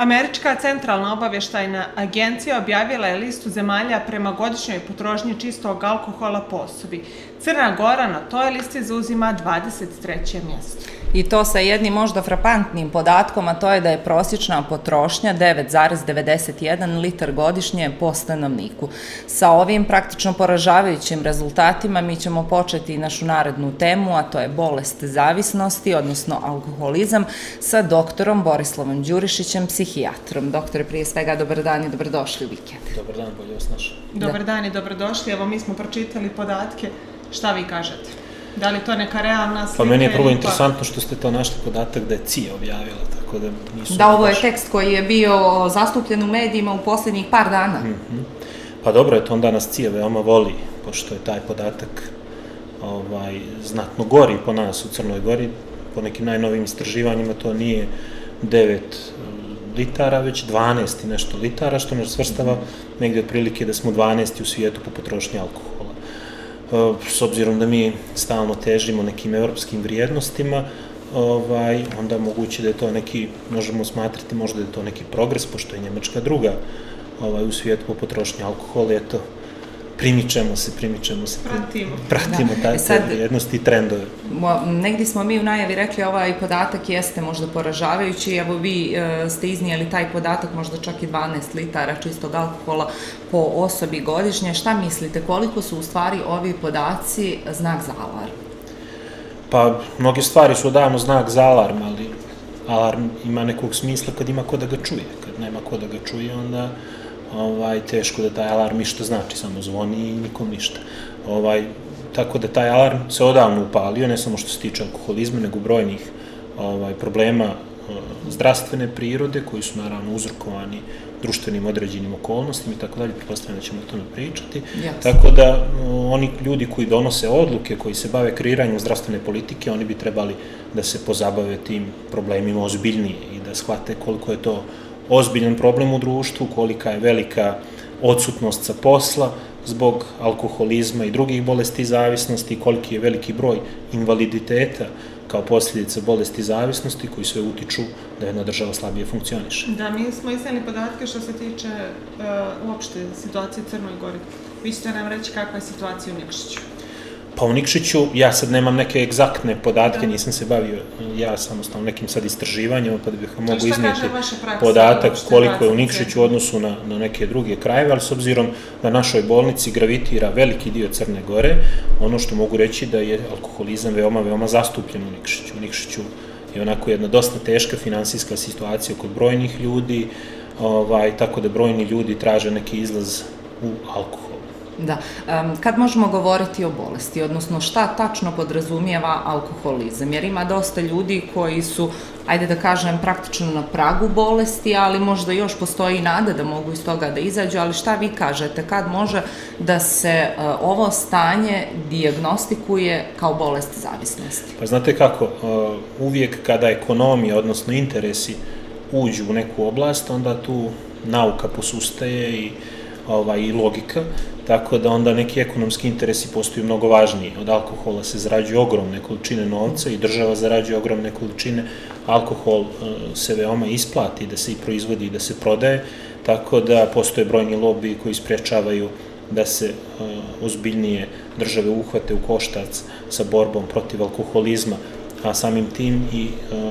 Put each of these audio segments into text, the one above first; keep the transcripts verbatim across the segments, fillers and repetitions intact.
Američka centralna obavještajna agencija objavila je listu zemalja prema godišnjoj potrošnji čistog alkohola po osobi. Crna Gora na toj listi zauzima dvadeset treće mjesto. I to sa jednim možda frapantnim podatkom, a to je da je prosječna potrošnja devet zarez devedeset jedan litar godišnje po stanovniku. Sa ovim praktično poražavajućim rezultatima mi ćemo početi našu narednu temu, a to je bolest zavisnosti, odnosno alkoholizam, sa doktorom Borislavom Đurišićem, psihijatrom. Doktore, prije svega, dobar dan i dobrodošli u vikend. Dobar dan, bolje vas našao. Dobar dan i dobrodošli. Evo, mi smo pročitali podatke. Šta vi kažete? Da li to neka realna slika? Pa meni je prvo interesantno što ste to našli podatak da je C I A objavila, tako da nisu... Da, ovo je tekst koji je bio zastupljen u medijima u posljednjih par dana. Pa dobro je to, onda nas C I A veoma voli, pošto je taj podatak znatno gori po nas u Crnoj Gori. Po nekim najnovim istraživanjima to nije devet litara, već dvanaest i nešto litara, što nas svrstava negdje otprilike da smo dvanaesti u svijetu po potrošnji alkohola. S obzirom da mi stalno težimo nekim evropskim vrijednostima, onda moguće da je to neki, možemo smatrati možda da je to neki progres, pošto je Njemačka druga u svijetu po potrošnji alkohola. Eto, primičemo se, primičemo se, pratimo te vrijednosti i trendove. Negdje smo mi u najavi rekli ovaj podatak jeste možda poražavajući, evo vi ste iznijeli taj podatak možda čak i dvanaest litara čistog alkohola po osobi godišnje. Šta mislite, koliko su u stvari ovi podaci znak za alarm? Pa, mnoge stvari su odavno znak za alarm, ali alarm ima nekog smisla kad ima ko da ga čuje. Kad nema ko da ga čuje, onda teško da taj alarm išta znači, samo zvoni i nikom ništa. Tako da taj alarm se odavno upalio, ne samo što se tiče alkoholizma, nego brojnih problema zdravstvene prirode, koji su naravno uzrokovani društvenim određenim okolnostima i tako dalje, pretpostavljam da ćemo o tome pričati. Tako da oni ljudi koji donose odluke, koji se bave kreiranjem zdravstvene politike, oni bi trebali da se pozabave tim problemima ozbiljnije i da shvate koliko je to ozbiljan problem u društvu, kolika je velika odsutnost sa posla zbog alkoholizma i drugih bolesti zavisnosti, koliki je veliki broj invaliditeta kao posljedica bolesti zavisnosti koji sve utiču da jedna država slabije funkcioniše. Da, mi smo iznijeli podatke što se tiče uopšte situacije u Crnoj Gori. Vi ćete nam reći kakva je situacija u Nikšiću? Pa u Nikšiću, ja sad nemam neke egzaktne podatke, nisam se bavio ja samostalno nekim sad istraživanjima, pa da bih vam mogu iznijeti podatak koliko je u Nikšiću u odnosu na neke druge krajeve, ali s obzirom da našoj bolnici gravitira veliki dio Crne Gore, ono što mogu reći da je alkoholizam veoma, veoma zastupljen u Nikšiću. U Nikšiću je onako jedna dosta teška finansijska situacija kod brojnih ljudi, tako da brojni ljudi traže neki izlaz u alkohol. Da. Kad možemo govoriti o bolesti, odnosno šta tačno podrazumijeva alkoholizam? Jer ima dosta ljudi koji su, ajde da kažem, praktično na pragu bolesti, ali možda još postoji nada da mogu iz toga da izađu, ali šta vi kažete, kad može da se ovo stanje dijagnostikuje kao bolest zavisnosti? Pa znate kako, uvijek kada ekonomija, odnosno interesi uđu u neku oblast, onda tu nauka posustaje i i logika, tako da onda neki ekonomski interesi postaju mnogo važniji. Od alkohola se zarađuju ogromne količine novca i država zarađuje ogromne količine. Alkohol se veoma isplati da se i proizvodi i da se prodaje, tako da postoje brojni lobiji koji sprečavaju da se ozbiljnije države uhvate u koštac sa borbom protiv alkoholizma, a samim tim i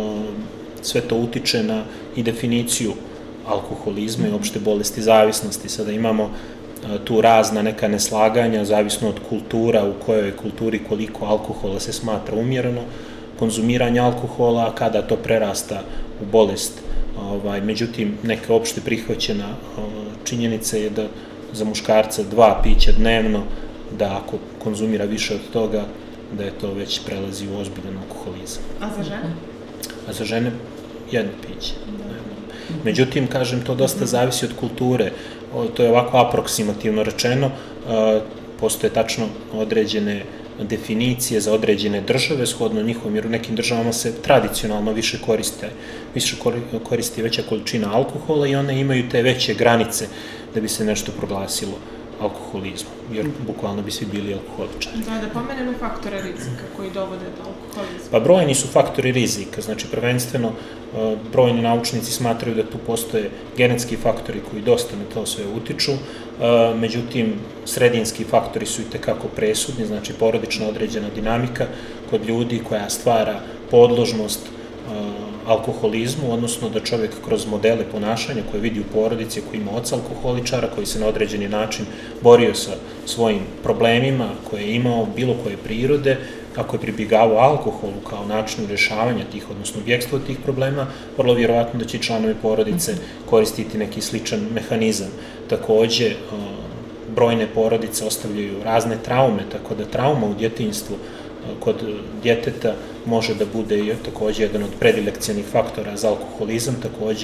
sve to utiče na i definiciju alkoholizma i opšte bolesti zavisnosti. Sada imamo tu razna neka neslaganja, zavisno od kultura, u kojoj kulturi koliko alkohola se smatra umjereno, konzumiranje alkohola, a kada to prerasta u bolest. Međutim, neka opšte prihvaćena činjenica je da za muškarca dva pića dnevno, da ako konzumira više od toga, da je to već prelazi u ozbiljan alkoholizam. A za žene? A za žene jedno piće. Međutim, kažem, to dosta zavisi od kulture. To je ovako aproksimativno rečeno. Postoje tačno određene definicije za određene države, shodno njihovom, jer u nekim državama se tradicionalno više koriste, više koristi veća količina alkohola i one imaju te veće granice da bi se nešto proglasilo alkoholizmom, jer bukvalno bi svi bili alkoholičari. Da, da pomenemo faktore rizika koji dovode do alkoholizma. Pa brojni su faktori rizika, znači prvenstveno brojni naučnici smatraju da tu postoje genetski faktori koji dosta na to sve utiču, međutim sredinski faktori su i tekako presudni, znači porodična određena dinamika kod ljudi koja stvara podložnost alkoholizmu, odnosno da čovjek kroz modele ponašanja koje vidi u porodici, koji ima oca alkoholičara, koji se na određeni način borio sa svojim problemima koje je imao bilo koje prirode, ako je pribjegavao alkoholu kao načinu rješavanja tih, odnosno bjegstva od tih problema, vrlo vjerovatno da će članovi porodice koristiti neki sličan mehanizam. Takođe, brojne porodice ostavljaju razne traume, tako da trauma u djetinjstvu kod djeteta može da bude i takođe jedan od predilekcionih faktora za alkoholizam, takođe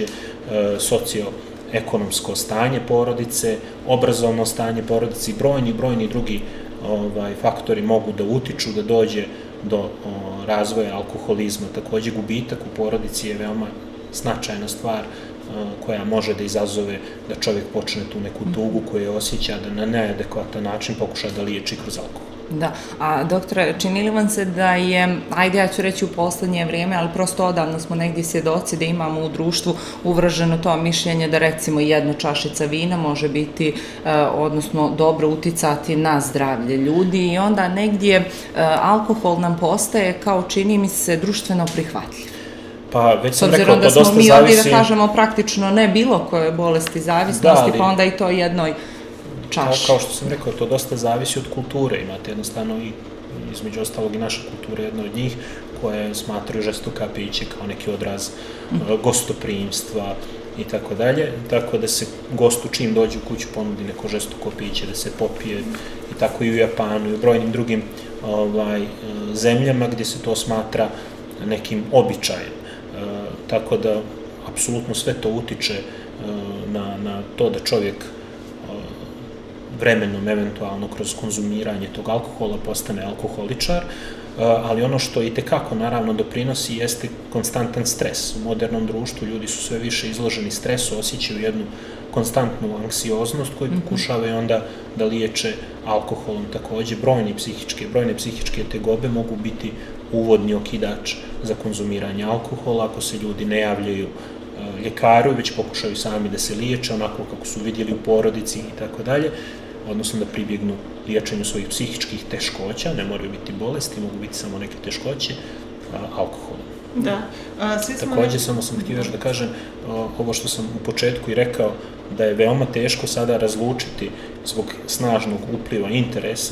socioekonomsko stanje porodice, obrazovno stanje porodice i brojni, brojni drugi faktori mogu da utiču da dođe do razvoja alkoholizma. Takođe, gubitak u porodici je veoma značajna stvar koja može da izazove da čovjek počne tu neku tugu koju osjeća da na neadekvatan način pokuša da liječi kroz alkohol. Da, a doktore, čini li vam se da je, ajde ja ću reći u poslednje vrijeme, ali prosto odavno smo negdje svjedoci da imamo u društvu uvrženo to mišljenje da recimo jedna čašica vina može biti, odnosno dobro uticati na zdravlje ljudi i onda negdje alkohol nam postaje kao čini mi se društveno prihvatljiv. Pa već sam rekao, to dosta zavisi... S obzirom da smo mi ovdje da kažemo praktično ne bilo koje bolesti zavisnosti, pa onda i to jednoj čaši. Kao što sam rekao, to dosta zavisi od kulture. Imate jednostavno i između ostalog i naša kultura jedna od njih koje smatraju žestoka piće kao neki odraz gostoprimstva i tako dalje. Tako da se gostu čim dođe u kuću ponudi neko žestoko piće, da se popije i tako i u Japanu i u brojnim drugim zemljama gdje se to smatra nekim običajem. Tako da, apsolutno sve to utiče na to da čovjek vremenom, eventualno, kroz konzumiranje tog alkohola postane alkoholičar, ali ono što i tekako, naravno, doprinosi jeste konstantan stres. U modernom društvu ljudi su sve više izloženi stresu, osjećaju jednu konstantnu anksioznost koju pokušavaju onda da liječe alkoholom. Takođe, brojne psihičke, brojne psihičke tegobe mogu biti uvodni okidač za konzumiranje alkohola ako se ljudi ne javljaju ljekaru, već pokušaju sami da se liječe onako kako su vidjeli u porodici i tako dalje, odnosno da pribjegnu liječenju svojih psihičkih teškoća, ne moraju biti bolesti, mogu biti samo neke teškoće, alkoholom. Da. Takođe, samo sam htio još da kažem, ovo što sam u početku i rekao, da je veoma teško sada razlučiti zbog snažnog upliva interesa,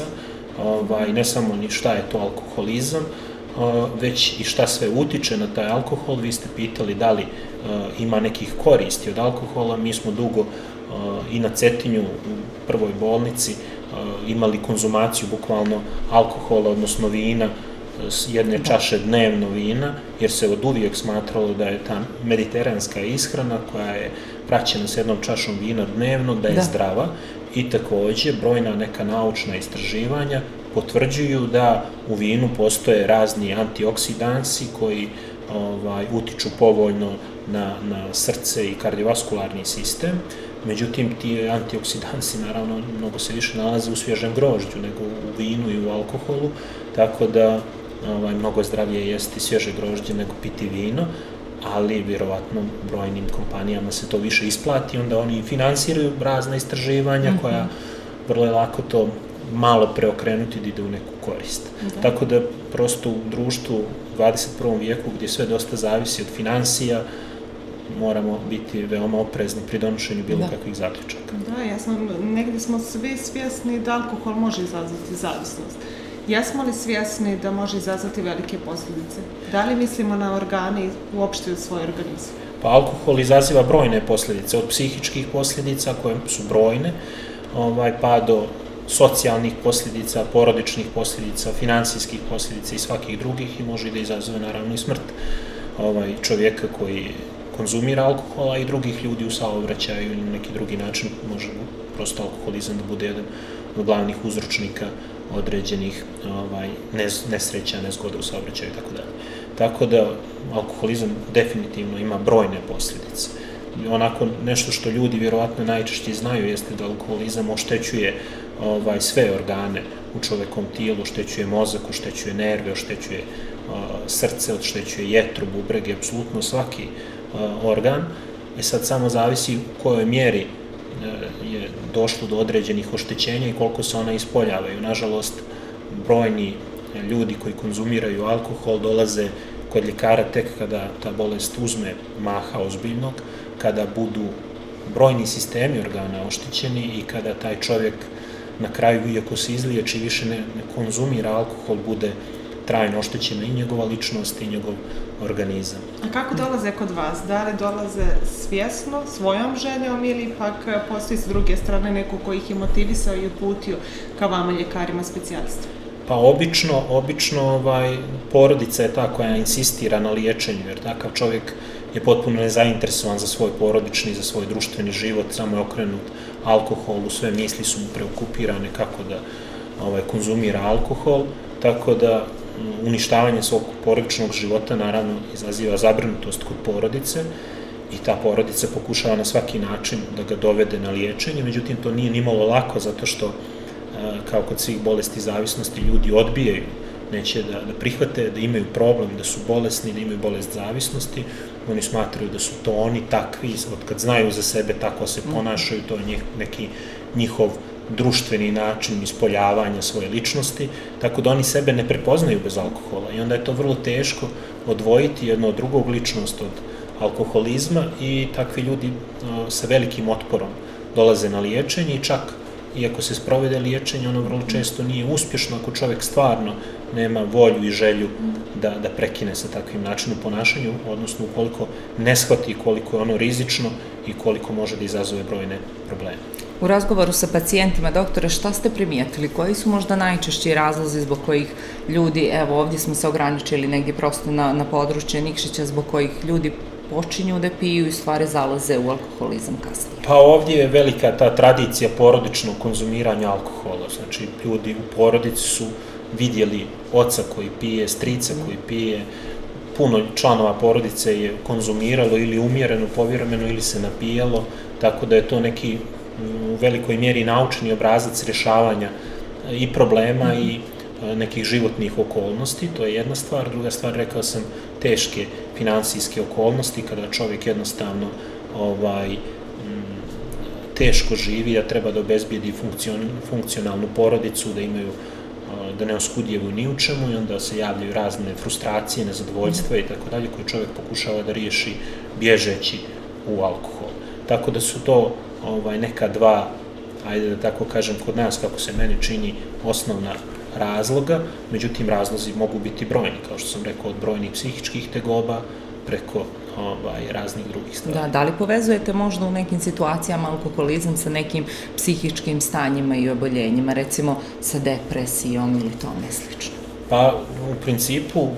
ne samo ni šta je to alkoholizam, već i šta sve utiče na taj alkohol. Vi ste pitali da li ima nekih koristi od alkohola. Mi smo dugo i na Cetinju u prvoj bolnici imali konzumaciju bukvalno alkohola, odnosno vina, jedne čaše dnevno vina, jer se od uvijek smatralo da je ta mediteranska ishrana koja je praćena s jednom čašom vina dnevno, da je zdrava. I takođe brojna neka naučna istraživanja potvrđuju da u vinu postoje razni antioksidansi koji utiču povoljno na srce i kardiovaskularni sistem. Međutim, ti antioksidansi naravno mnogo se više nalaze u svježem grožđu nego u vinu i u alkoholu, tako da mnogo zdravije jesti svježe grožđe nego piti vino, ali vjerovatno brojnim kompanijama se to više isplati, onda oni finansiraju razne istraživanja koja vrlo je lako to malo preokrenuti da ide u neku korist. Tako da prosto u društvu u dvadeset prvom vijeku gdje sve dosta zavisi od finansija, moramo biti veoma oprezni pri donošenju bilo kakvih zaključaka. Da, jasno, negdje smo svi svjesni da alkohol može izazvati zavisnost. Jesmo li svjesni da može izazvati velike posljedice? Da li mislimo na organe i uopšte u svoj organizam? Pa alkohol izaziva brojne posljedice, od psihičkih posljedica koje su brojne, pa do socijalnih posljedica, porodičnih posljedica, finansijskih posljedica i svakih drugih i može da izazove naravno i smrt čovjeka koji konzumira alkohola i drugih ljudi u saobraćaju ili na neki drugi način može prosto alkoholizam da bude jedan od glavnih uzročnika određenih nesreća, nezgoda u saobraćaju i tako dalje. Tako da alkoholizam definitivno ima brojne posljedice. onako nešto što ljudi vjerovatno najčešće znaju jeste da alkoholizam oštećuje ovaj, sve organe u čovekom tijelu, oštećuje mozak, oštećuje nerve, oštećuje uh, srce, oštećuje jetru, bubrege, apsolutno svaki uh, organ. I sad samo zavisi u kojoj mjeri uh, je došlo do određenih oštećenja i koliko se ona ispoljavaju. Nažalost, brojni ljudi koji konzumiraju alkohol dolaze kod ljekara tek kada ta bolest uzme maha ozbiljnog, kada budu brojni sistemi organa oštećeni i kada taj čovjek na kraju, iako se izliječi, više ne, ne konzumira alkohol, bude trajno oštećena i njegova ličnost i njegov organizam. A kako dolaze kod vas? Da li dolaze svjesno, svojom željom ili pak postoji s druge strane neko koji ih je motivisao i uputio ka vama ljekarima specijalistima? Pa obično, obično ovaj, porodica je ta koja insistira na liječenju, jer takav čovjek je potpuno nezainteresovan za svoj porodični, za svoj društveni život, samo je okrenut alkoholu, sve misli su mu preokupirane kako da ovaj, konzumira alkohol, tako da uništavanje svog porodičnog života naravno izaziva zabrinutost kod porodice i ta porodica pokušava na svaki način da ga dovede na liječenje, međutim to nije nimalo lako zato što kao kod svih bolesti zavisnosti ljudi odbijaju, neće da, da prihvate da imaju problem, da su bolesni, da imaju bolest zavisnosti, oni smatraju da su to oni takvi, od kad znaju za sebe tako se ponašaju, to je neki njihov društveni način ispoljavanja svoje ličnosti, tako da oni sebe ne prepoznaju bez alkohola i onda je to vrlo teško odvojiti jedno od drugog ličnost od alkoholizma i takvi ljudi uh, sa velikim otporom dolaze na liječenje i čak iako se sprovede liječenje, ono vrlo često nije uspješno ako čovjek stvarno nema volju i želju da, da prekine sa takvim načinom ponašanja, odnosno ukoliko ne shvati koliko je ono rizično i koliko može da izazove brojne probleme. U razgovoru sa pacijentima, doktore, šta ste primijetili? Koji su možda najčešći razlozi zbog kojih ljudi, evo ovdje smo se ograničili negdje prosto na, na područje Nikšića, zbog kojih ljudi počinju da piju i stvari zalaze u alkoholizam kasnije? Pa ovdje je velika ta tradicija porodičnog konzumiranja alkohola. Znači, ljudi u porodici su vidjeli oca koji pije, strica koji pije, puno članova porodice je konzumiralo ili umjereno, povjereno ili se napijalo, tako da je to neki u velikoj mjeri naučni obrazac rješavanja i problema mm-hmm. i nekih životnih okolnosti, to je jedna stvar. Druga stvar, rekao sam, teške finansijske okolnosti, kada čovjek jednostavno ovaj, m, teško živi, a treba da obezbijedi funkcion, funkcionalnu porodicu, da imaju, da ne oskudjevu ni u čemu i onda se javljaju razne frustracije, nezadovoljstva i tako dalje, koje čovjek pokušava da riješi bježeći u alkohol. Tako da su to ovaj, neka dva, ajde da tako kažem, kod nas, kako se meni čini, osnovna razloga, međutim razlozi mogu biti brojni, kao što sam rekao, od brojnih psihičkih tegoba preko ovaj, raznih drugih stvari. Da, da li povezujete možda u nekim situacijama alkoholizam sa nekim psihičkim stanjima i oboljenjima, recimo sa depresijom ili tome slično? Pa u principu uh,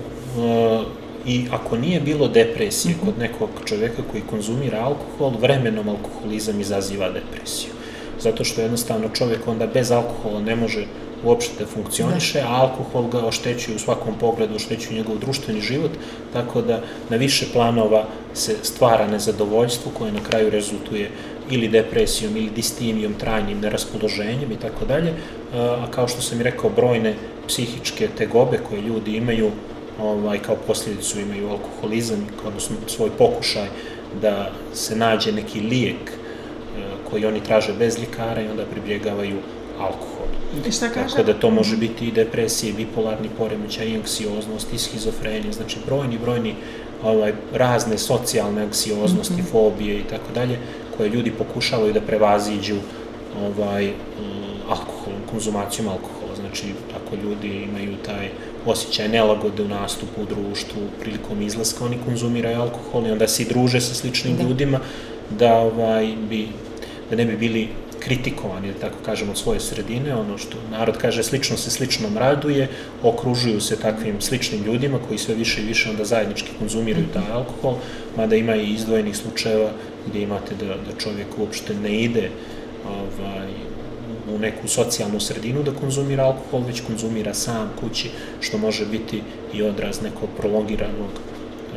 i ako nije bilo depresije mm-hmm. kod nekog čovjeka koji konzumira alkohol, vremenom alkoholizam izaziva depresiju. Zato što jednostavno čovjek onda bez alkohola ne može uopšte da funkcioniše, a alkohol ga oštećuje u svakom pogledu, oštećuje njegov društveni život, tako da na više planova se stvara nezadovoljstvo koje na kraju rezultuje ili depresijom ili distimijom, trajnim neraspoloženjem i tako dalje, a kao što sam i rekao, brojne psihičke tegobe koje ljudi imaju, ovaj, kao posljedicu imaju alkoholizam, odnosno svoj pokušaj da se nađe neki lijek koji oni traže bez ljekara i onda pribjegavaju alkoholu. I šta kaže? Tako da to može biti i depresije, bipolarni poremećaj, i anksioznost, i schizofrenija, znači brojni, brojni ovaj, razne socijalne anksioznosti, mm-hmm. fobije i tako dalje, koje ljudi pokušavaju da prevaziđu ovaj, alkoholom, konzumacijom alkohola. Znači, ako ljudi imaju taj osjećaj nelagode u nastupu u društvu, prilikom izlaska, oni konzumiraju alkohol i onda se i druže sa sličnim da. ljudima, da, ovaj, bi, da ne bi bili kritikovani, da tako kažem, od svoje sredine, ono što narod kaže, slično se sličnom raduje, okružuju se takvim sličnim ljudima koji sve više i više onda zajednički konzumiraju taj alkohol, mada ima i izdvojenih slučajeva gdje imate da, da čovjek uopšte ne ide ovaj, u neku socijalnu sredinu da konzumira alkohol, već konzumira sam kući, što može biti i odraz nekog prolongiranog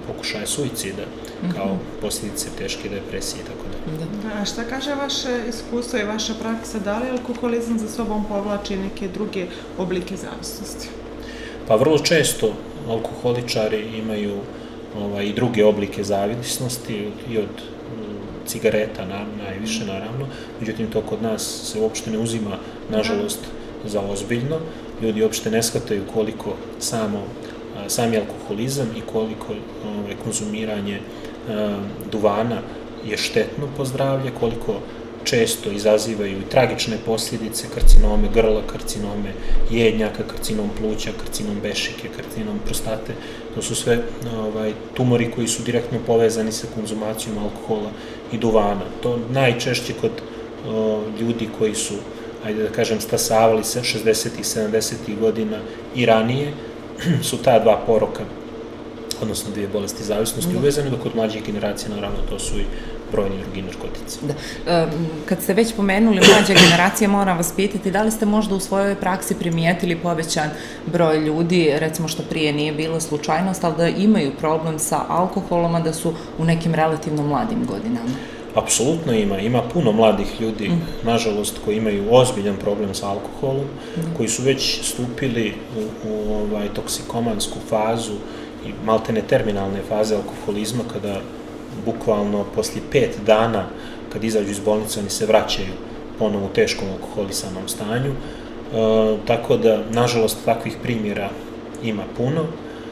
pokušaja suicida, kao posljedice teške depresije i tako da. Da, a šta kaže vaše iskustvo i vaša praksa, da li alkoholizam za sobom povlači neke druge oblike zavisnosti? Pa vrlo često alkoholičari imaju ovaj, i druge oblike zavisnosti i od cigareta na, najviše naravno, međutim to kod nas se uopšte ne uzima, nažalost, za ozbiljno. Ljudi uopšte ne shvataju koliko samo, sami alkoholizam i koliko ovaj, konzumiranje a, duvana je štetno po zdravlje, koliko često izazivaju i tragične posljedice, karcinome grla, karcinome jednjaka, karcinom pluća, karcinom bešike, karcinom prostate. To su sve ovaj, tumori koji su direktno povezani sa konzumacijom alkohola i duvana. To najčešće kod o, ljudi koji su, ajde da kažem, stasavali se šezdesetih, sedamdesetih godina i ranije, su ta dva poroka, odnosno dvije bolesti zavisnosti uvezane, dok kod mlađih generacija, naravno, to su i brojni drugi narkotici. Da. Kad ste već pomenuli mlađe generacije, moram vas pitati, da li ste možda u svojoj praksi primijetili povećan broj ljudi, recimo što prije nije bilo slučajnost, ali da imaju problem sa alkoholom, a da su u nekim relativno mladim godinama? Apsolutno ima. Ima puno mladih ljudi, mm. nažalost, koji imaju ozbiljan problem sa alkoholom, mm. koji su već stupili u, u ovaj, toksikomansku fazu i maltene terminalne faze alkoholizma, kada bukvalno poslije pet dana, kad izađu iz bolnice, oni se vraćaju ponovo u teškom alkoholisanom stanju. E, tako da, nažalost, takvih primjera ima puno.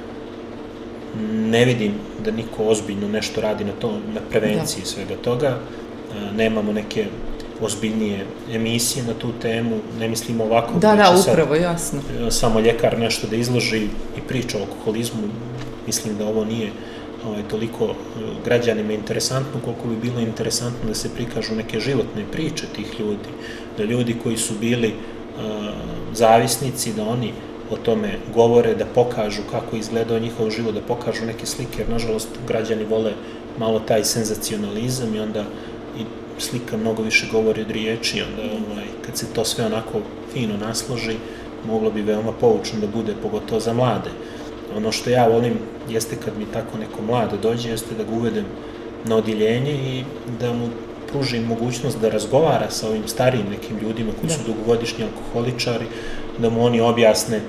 Ne vidim da niko ozbiljno nešto radi na to, na prevenciji da. svega toga. E, nemamo neke ozbiljnije emisije na tu temu, ne mislimo ovako. Da, da, upravo, jasno. Samo ljekar nešto da izloži i priča o alkoholizmu. Mislim da ovo nije ovaj, toliko građanima interesantno, koliko bi bilo interesantno da se prikažu neke životne priče tih ljudi, da ljudi koji su bili uh, zavisnici, da oni o tome govore, da pokažu kako izgledao njihov život, da pokažu neke slike, jer nažalost građani vole malo taj senzacionalizam i onda i slika mnogo više govori od riječi, onda ovaj, kad se to sve onako fino nasloži, moglo bi veoma poučno da bude, pogotovo za mlade. Ono što ja volim jeste kad mi tako neko mlad dođe, jeste da ga uvedem na odjeljenje i da mu pružim mogućnost da razgovara sa ovim starijim nekim ljudima koji su dugogodišnji alkoholičari, da mu oni objasne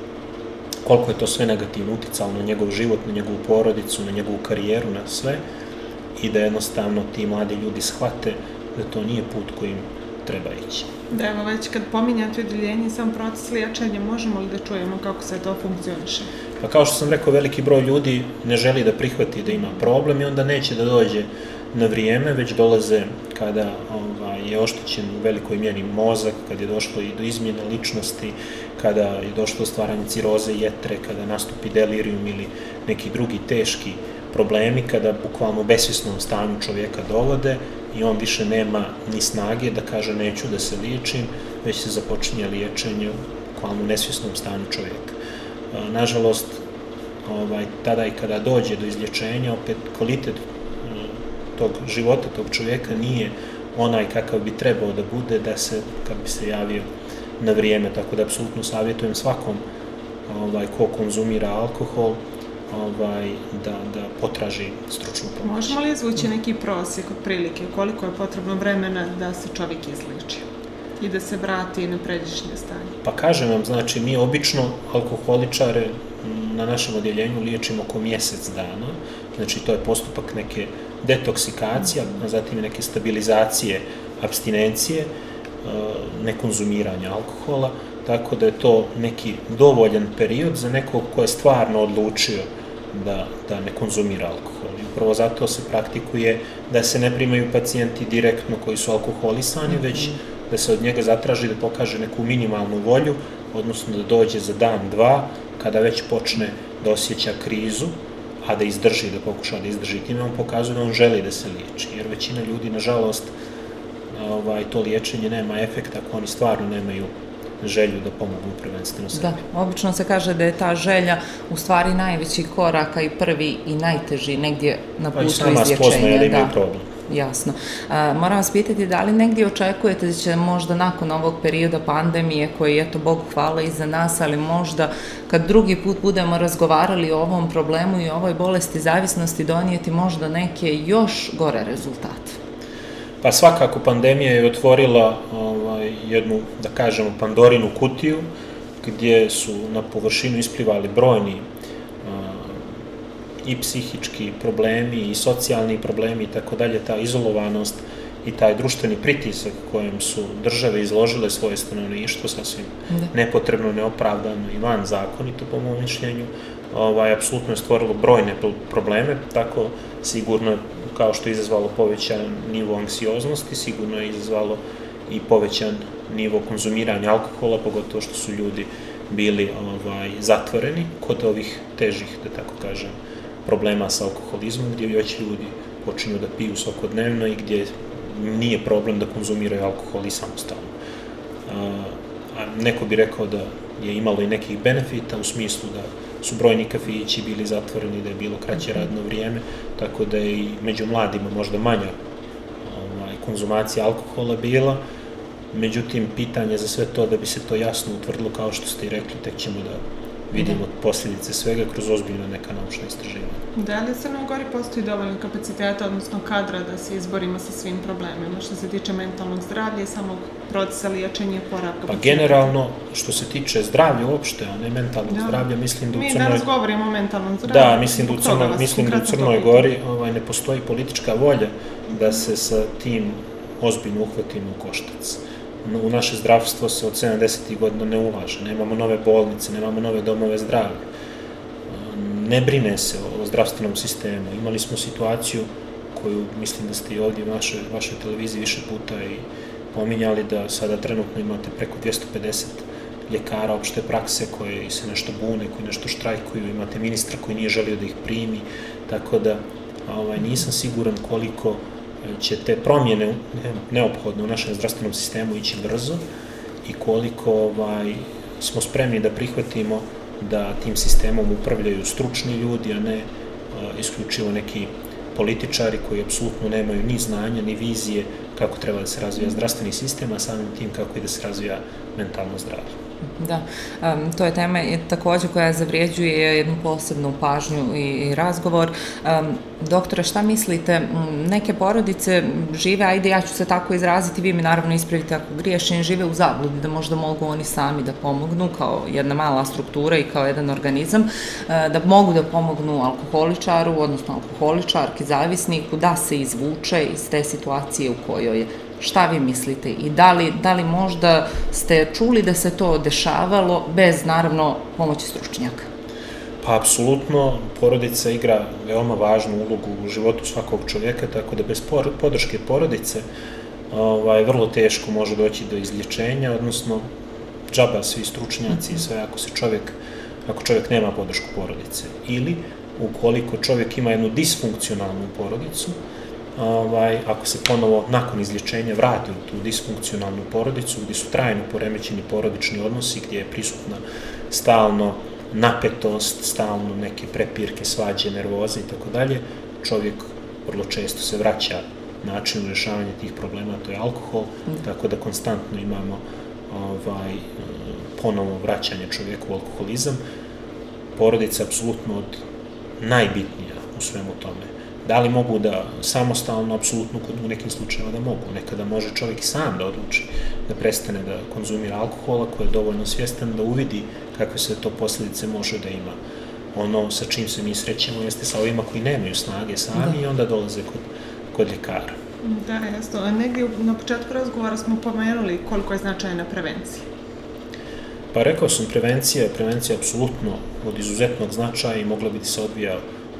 koliko je to sve negativno uticalo na njegov život, na njegovu porodicu, na njegovu karijeru, na sve, i da jednostavno ti mladi ljudi shvate da to nije put kojim treba ići. Da, evo već kad pominjate odjeljenje i sam proces liječenja, možemo li da čujemo kako se to funkcioniše? Pa kao što sam rekao, veliki broj ljudi ne želi da prihvati da ima problem i onda neće da dođe na vrijeme, već dolaze kada ovaj, je oštećen u velikoj mjeri mozak, kad je došlo i do izmjene ličnosti, kada je došlo do stvaranja ciroze jetre, kada nastupi delirium ili neki drugi teški problemi, kada bukvalno u besvjesnom stanju čovjeka dovode i on više nema ni snage da kaže neću da se liječim, već se započinje liječenje u bukvalno nesvjesnom stanju čovjeka. Nažalost, ovaj, tada i kada dođe do izlječenja, opet kvalitet tog života, tog čovjeka nije onaj kakav bi trebao da bude da se, kad bi se javio na vrijeme, tako da apsolutno savjetujem svakom ovaj, ko konzumira alkohol, ovaj, da, da potraži stručnu pomoć. Možemo li izvući neki prosjek od prilike, koliko je potrebno vremena da se čovjek izliči i da se vrati na pređašnje stanje? Pa kažem vam, znači mi obično alkoholičare na našem odjeljenju liječimo oko mjesec dana, znači to je postupak neke detoksikacija, a zatim neke stabilizacije, abstinencije, nekonzumiranja alkohola, tako da je to neki dovoljan period za nekog ko je stvarno odlučio da, da ne konzumira alkohol. I upravo zato se praktikuje da se ne primaju pacijenti direktno koji su alkoholisani, već da se od njega zatraži da pokaže neku minimalnu volju, odnosno da dođe za dan, dva, kada već počne da osjeća krizu, a da izdrži, da pokuša da izdrži. Time on pokazuje da on želi da se liječi, jer većina ljudi, nažalost, ovaj, to liječenje nema efekta ako oni stvarno nemaju želju da pomogu prvenstveno sebi. Da, obično se kaže da je ta želja u stvari najveći korak, a i prvi i najteži negdje na putu izlječenja. Pa i sama spoznaje da imaju problem. Jasno. Moram vas pitati da li negdje očekujete da će možda nakon ovog perioda pandemije, koji je, eto, Bogu hvala, iza nas, ali možda kad drugi put budemo razgovarali o ovom problemu i o ovoj bolesti zavisnosti, donijeti možda neke još gore rezultate? Pa svakako pandemija je otvorila ovaj, jednu, da kažemo, Pandorinu kutiju, gdje su na površinu isplivali brojni i psihički problemi i socijalni problemi i tako dalje, ta izolovanost i taj društveni pritisak kojem su države izložile svoje stanovništvo sasvim nepotrebno, neopravdano i van zakonito, po mom mišljenju, ovaj, apsolutno je stvorilo brojne probleme, tako sigurno kao što je izazvalo povećan nivo anksioznosti, sigurno je izazvalo i povećan nivo konzumiranja alkohola, pogotovo što su ljudi bili ovaj, zatvoreni kod ovih težih, da tako kažem, problema sa alkoholizmom, gdje već ljudi počinju da piju svakodnevno i gdje nije problem da konzumiraju alkohol i samostalno. A neko bi rekao da je imalo i nekih benefita u smislu da su brojni kafići bili zatvoreni, da je bilo kraće radno vrijeme, tako da je i među mladima možda manja ovaj, konzumacija alkohola bila. Međutim, pitanje za sve to, da bi se to jasno utvrdilo, kao što ste i rekli, tek ćemo da vidimo posljedice svega kroz ozbiljno neka naučna istraživanja. Da li u Crnoj Gori postoji dovoljno kapaciteta, odnosno kadra, da se izborimo sa svim problemima, što se tiče mentalnog zdravlja i samog procesa liječenja i oporavka? Pa generalno, što se tiče zdravlja uopšte, a ne mentalnog zdravlja, mislim da u Crnoj... Mi danas govorimo o mentalnom zdravlju. Da, mislim da u Crnoj Gori ne postoji politička volja da se sa tim ozbiljno uhvatimo u koštac. U naše zdravstvo se od sedamdesetih godina ne ulaže, nemamo nove bolnice, nemamo nove domove zdravlja, ne brine se o zdravstvenom sistemu. Imali smo situaciju koju, mislim da ste i ovdje u vašoj televiziji više puta i pominjali, da sada trenutno imate preko dvjesto pedeset ljekara opšte prakse koji se nešto bune, koji nešto štrajkuju, imate ministra koji nije želio da ih primi, tako da nisam siguran koliko će te promjene neophodne u našem zdravstvenom sistemu ići brzo i koliko smo spremni da prihvatimo da tim sistemom upravljaju stručni ljudi, a ne isključivo neki političari koji apsolutno nemaju ni znanja, ni vizije kako treba da se razvija zdravstveni sistem, a samim tim kako i da se razvija mentalno zdravlje. Da, to je tema također koja zavrijeđuje jednu posebnu pažnju i razgovor. Doktore, šta mislite, neke porodice žive, ajde ja ću se tako izraziti, vi mi naravno ispravite ako griješim, žive u zabludi da možda mogu oni sami da pomognu kao jedna mala struktura i kao jedan organizam, da mogu da pomognu alkoholičaru, odnosno alkoholičarki, zavisniku, da se izvuče iz te situacije u kojoj je. Šta vi mislite i da li možda ste čuli da se to dešavalo bez, naravno, pomoći stručnjaka? Pa, apsolutno, porodica igra veoma važnu ulogu u životu svakog čovjeka, tako da bez podrške porodice vrlo teško može doći do izlječenja, odnosno džaba svi stručnjaci i sve ako se čovjek, ako čovjek nema podršku porodice. Ili, ukoliko čovjek ima jednu disfunkcionalnu porodicu, ako se ponovo nakon izlječenja vrati u tu disfunkcionalnu porodicu, gdje su trajno poremećeni porodični odnosi, gdje je prisutna stalno napetost, stalno neke prepirke, svađe, nervoze i tako dalje, čovjek vrlo često se vraća načinu rješavanja tih problema, to je alkohol, tako da konstantno imamo ponovo vraćanje čovjeku u alkoholizam. Porodica je apsolutno najbitnija u svemu tome. Da li mogu da samostalno, apsolutno u nekim slučajima da mogu. Nekada može čovjek i sam da odluči da prestane da konzumira alkohol, ako je dovoljno svjestan da uvidi kakve se to posljedice može da ima. Ono sa čim se mi srećemo jeste sa ovima koji nemaju snage sami i onda dolaze kod ljekara. Da, jasno. Negdje na početku razgovora smo pomenuli koliko je značajna prevencija. Pa rekao sam, prevencija, prevencija je apsolutno od izuzetnog značaja i mogla bi da se odvija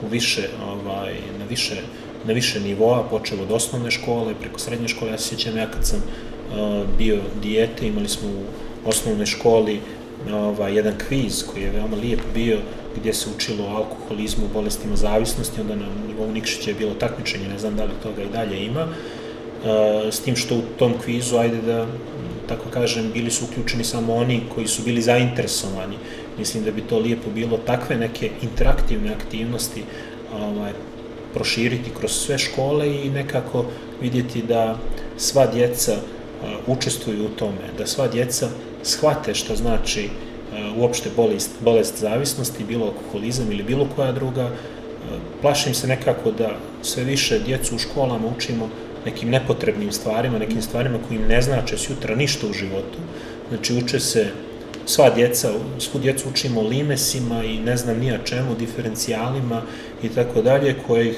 na više nivoa, počeo od osnovne škole, preko srednje škole. Ja se sjećam, ja kad sam bio dijete, imali smo u osnovnoj školi jedan kviz koji je veoma lijep bio, gdje se učilo o alkoholizmu, bolestima zavisnosti, onda na nivou Nikšića je bilo takmičenje, ne znam da li toga i dalje ima, s tim što u tom kvizu, ajde da tako kažem, bili su uključeni samo oni koji su bili zainteresovani. Mislim da bi to lijepo bilo takve neke interaktivne aktivnosti proširiti kroz sve škole i nekako vidjeti da sva djeca učestvuju u tome, da sva djeca shvate što znači uopšte bolest, bolest zavisnosti, bilo alkoholizam ili bilo koja druga. Plašim se nekako da sve više djecu u školama učimo nekim nepotrebnim stvarima, nekim stvarima koji im ne znače sutra ništa u životu. Znači uče se sva djeca, svu djecu učimo limesima i ne znam nija čemu, diferencijalima i tako dalje, koje,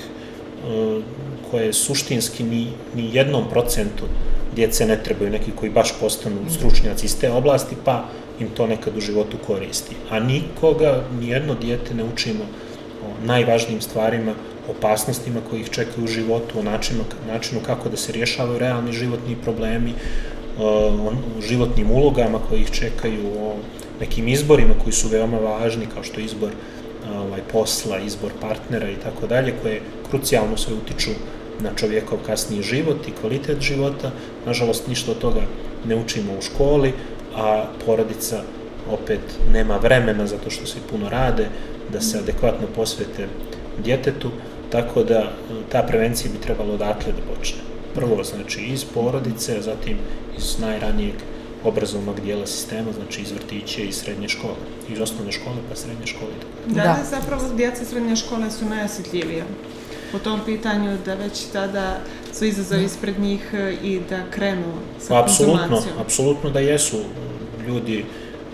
koje suštinski ni, ni jednom procentu djece ne trebaju, neki koji baš postanu stručnjaci iz te oblasti, pa im to nekad u životu koristi. A nikoga, nijedno dijete ne učimo o najvažnijim stvarima, opasnostima koji ih čekaju u životu, o načinu, načinu kako da se rješavaju realni životni problemi, o životnim ulogama koji ih čekaju, o nekim izborima koji su veoma važni, kao što je izbor ovaj, posla, izbor partnera i tako dalje, koje krucijalno sve utiču na čovjekov kasniji život i kvalitet života. Nažalost, ništa od toga ne učimo u školi, a porodica opet nema vremena, zato što se puno rade, da se adekvatno posvete djetetu, tako da ta prevencija bi trebalo odatle da počne. Prvo, znači, iz porodice, a zatim iz najranijeg obrazovnog dijela sistema, znači iz vrtiće i srednje škole, iz osnovne škole pa srednje škole. Da, da, zapravo djeca srednje škole su najosjetljivija po tom pitanju, da već tada su izazovi ispred njih i da krenu sa konzumacijom. Apsolutno da jesu ljudi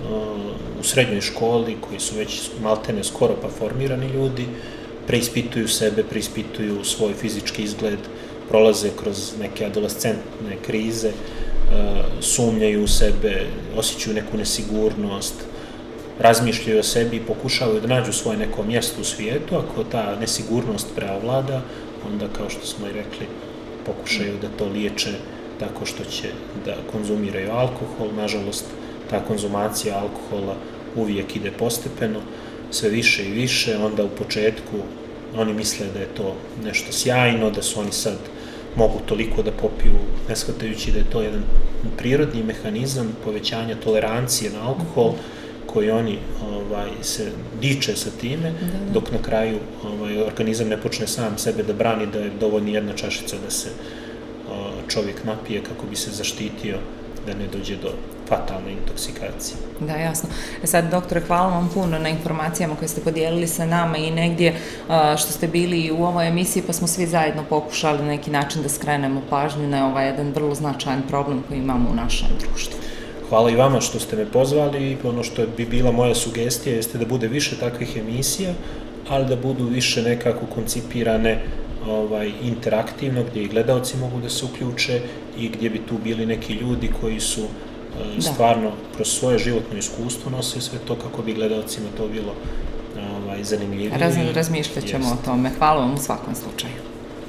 u srednjoj školi koji su već maltene skoro pa formirani ljudi, preispituju sebe, preispituju svoj fizički izgled, prolaze kroz neke adolescentne krize, sumnjaju u sebe, osjećaju neku nesigurnost, razmišljaju o sebi i pokušavaju da nađu svoje neko mjesto u svijetu. Ako ta nesigurnost preovlada, onda, kao što smo i rekli, pokušaju da to liječe tako što će da konzumiraju alkohol. Nažalost, ta konzumacija alkohola uvijek ide postepeno, sve više i više. Onda u početku oni misle da je to nešto sjajno, da su oni sad mogu toliko da popiju, ne shvatajući da je to jedan prirodni mehanizam povećanja tolerancije na alkohol, koji oni ovaj, se diče sa time, dok na kraju ovaj, organizam ne počne sam sebe da brani, da je dovoljno jedna čašica da se o, čovjek napije kako bi se zaštitio da ne dođe do fatalne intoksikacije. Da, jasno. E sad, doktore, hvala vam puno na informacijama koje ste podijelili sa nama i negdje što ste bili u ovoj emisiji, pa smo svi zajedno pokušali na neki način da skrenemo pažnju na ovaj jedan vrlo značajan problem koji imamo u našem društvu. Hvala i vama što ste me pozvali. Ono što bi bila moja sugestija jeste da bude više takvih emisija, ali da budu više nekako koncipirane ovaj, interaktivno, gdje i gledalci mogu da se uključe i gdje bi tu bili neki ljudi koji su da. stvarno kroz svoje životno iskustvo nose sve to kako bi gledalcima to bilo ovaj, zanimljivije. Raz, razmišljat ćemo o tome. Hvala vam u svakom slučaju.